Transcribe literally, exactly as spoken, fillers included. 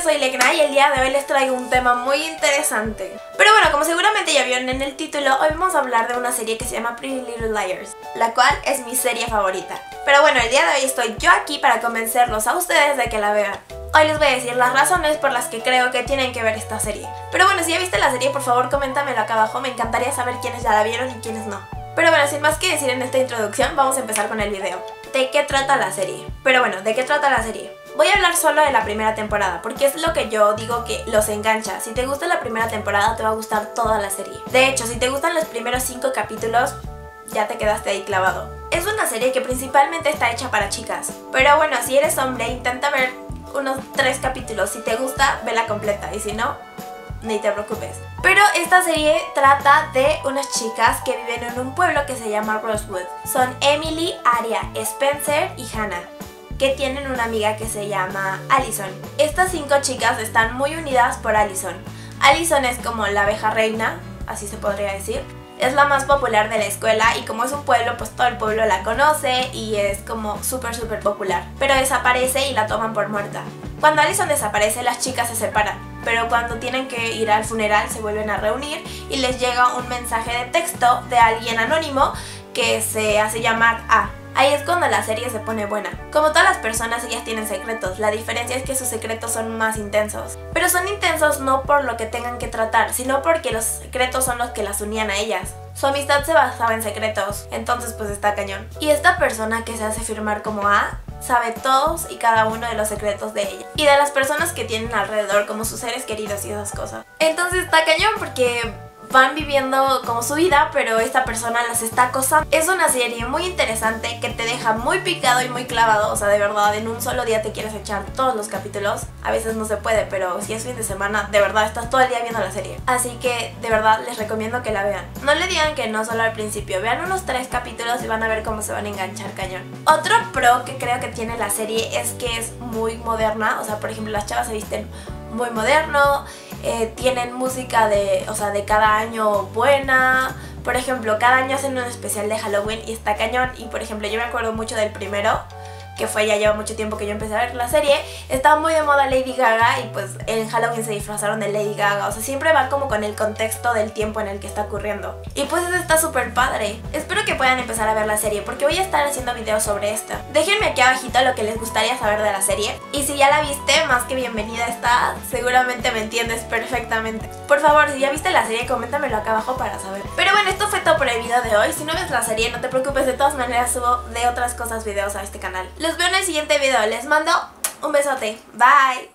soy Legna y el día de hoy les traigo un tema muy interesante. Pero bueno, como seguramente ya vieron en el título, hoy vamos a hablar de una serie que se llama Pretty Little Liars, la cual es mi serie favorita. Pero bueno, el día de hoy estoy yo aquí para convencerlos a ustedes de que la vean. Hoy les voy a decir las razones por las que creo que tienen que ver esta serie. Pero bueno, si ya viste la serie, por favor coméntamelo acá abajo, me encantaría saber quiénes ya la vieron y quiénes no. Pero bueno, sin más que decir en esta introducción, vamos a empezar con el video. ¿De qué trata la serie? Pero bueno, ¿de qué trata la serie? Voy a hablar solo de la primera temporada, porque es lo que yo digo que los engancha. Si te gusta la primera temporada, te va a gustar toda la serie. De hecho, si te gustan los primeros cinco capítulos, ya te quedaste ahí clavado. Es una serie que principalmente está hecha para chicas. Pero bueno, si eres hombre, intenta ver unos tres capítulos. Si te gusta, vela completa, y si no, ni te preocupes. Pero esta serie trata de unas chicas que viven en un pueblo que se llama Rosewood. Son Emily, Aria, Spencer y Hannah, que tienen una amiga que se llama Allison. Estas cinco chicas están muy unidas por Allison. Allison es como la abeja reina, así se podría decir. Es la más popular de la escuela y como es un pueblo, pues todo el pueblo la conoce y es como súper súper popular. Pero desaparece y la toman por muerta. Cuando Allison desaparece, las chicas se separan, pero cuando tienen que ir al funeral se vuelven a reunir y les llega un mensaje de texto de alguien anónimo que se hace llamar A. Ahí es cuando la serie se pone buena. Como todas las personas, ellas tienen secretos. La diferencia es que sus secretos son más intensos. Pero son intensos no por lo que tengan que tratar, sino porque los secretos son los que las unían a ellas. Su amistad se basaba en secretos, entonces pues está cañón. Y esta persona que se hace firmar como A sabe todos y cada uno de los secretos de ella y de las personas que tienen alrededor, como sus seres queridos y esas cosas. Entonces está cañón porque van viviendo como su vida, pero esta persona las está acosando. Es una serie muy interesante que te deja muy picado y muy clavado. O sea, de verdad, en un solo día te quieres echar todos los capítulos. A veces no se puede, pero si es fin de semana, de verdad estás todo el día viendo la serie. Así que de verdad les recomiendo que la vean. No le digan que no solo al principio, vean unos tres capítulos y van a ver cómo se van a enganchar cañón. Otro pro que creo que tiene la serie es que es muy moderna. O sea, por ejemplo, las chavas se visten muy moderno. Eh, tienen música de, o sea, de cada año buena. Por ejemplo, cada año hacen un especial de Halloween y está cañón. Y por ejemplo, yo me acuerdo mucho del primero, que fue ya lleva mucho tiempo que yo empecé a ver la serie. Estaba muy de moda Lady Gaga y pues en Halloween se disfrazaron de Lady Gaga. O sea, siempre va como con el contexto del tiempo en el que está ocurriendo. Y pues eso está súper padre. Espero que puedan empezar a ver la serie porque voy a estar haciendo videos sobre esta. Déjenme aquí abajito lo que les gustaría saber de la serie. Y si ya la viste, más que bienvenida está. Seguramente me entiendes perfectamente. Por favor, si ya viste la serie, coméntamelo acá abajo para saber. Pero bueno, esto fue todo por el video de hoy. Si no ves la serie, no te preocupes, de todas maneras subo de otras cosas videos a este canal. Los veo en el siguiente video, les mando un besote, bye.